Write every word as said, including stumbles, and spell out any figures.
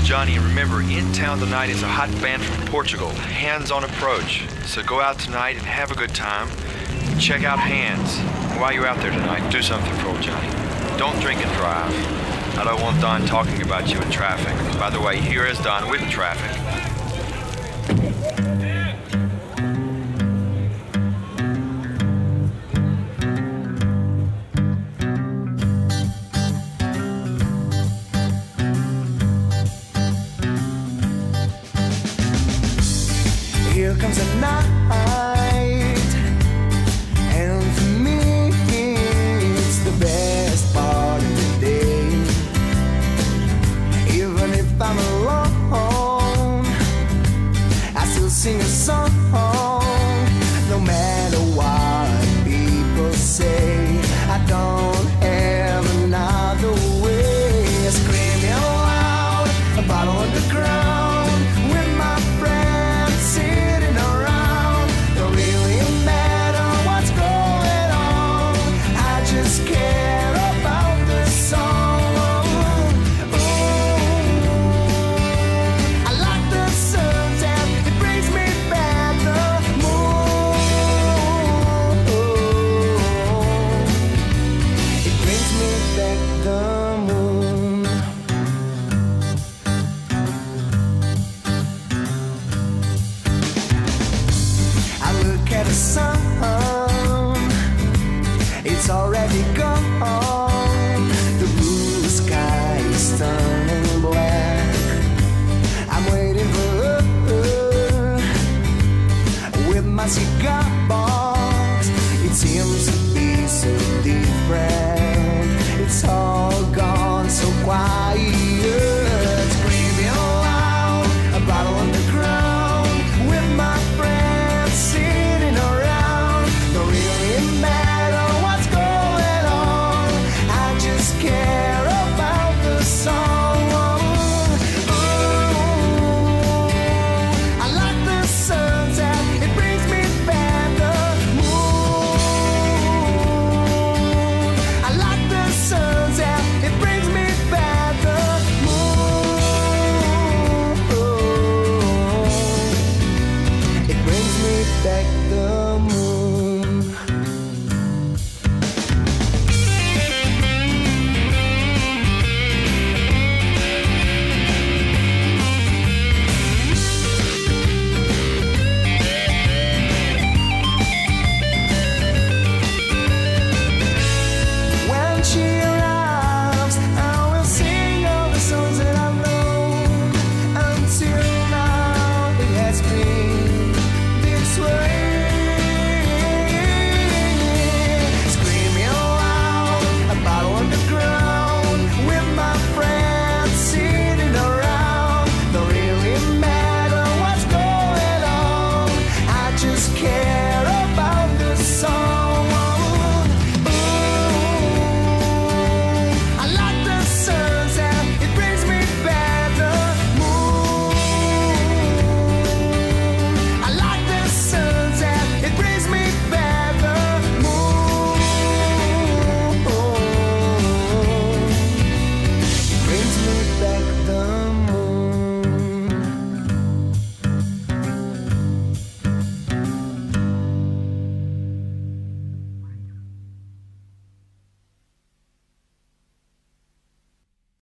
Johnny, remember, In Town Tonight is a hot band from Portugal, Hands on Approach. So go out tonight and have a good time. Check out Hands. And while you're out there tonight, do something for old Johnny. Don't drink and drive. I don't want Don talking about you in traffic. By the way, here is Don with traffic. Here comes the night, and for me it's the best part of the day. Even if I'm alone, I still sing a song, no matter what people say. I don't have another way. Screaming loud, a bottle on the ground, with my friends sitting around. Don't really matter what's going on, I just care about the song. Ooh, I like the sunset, it brings me back the moon. It brings me back the moon. I look at the sun, it's already gone. The blue sky is done.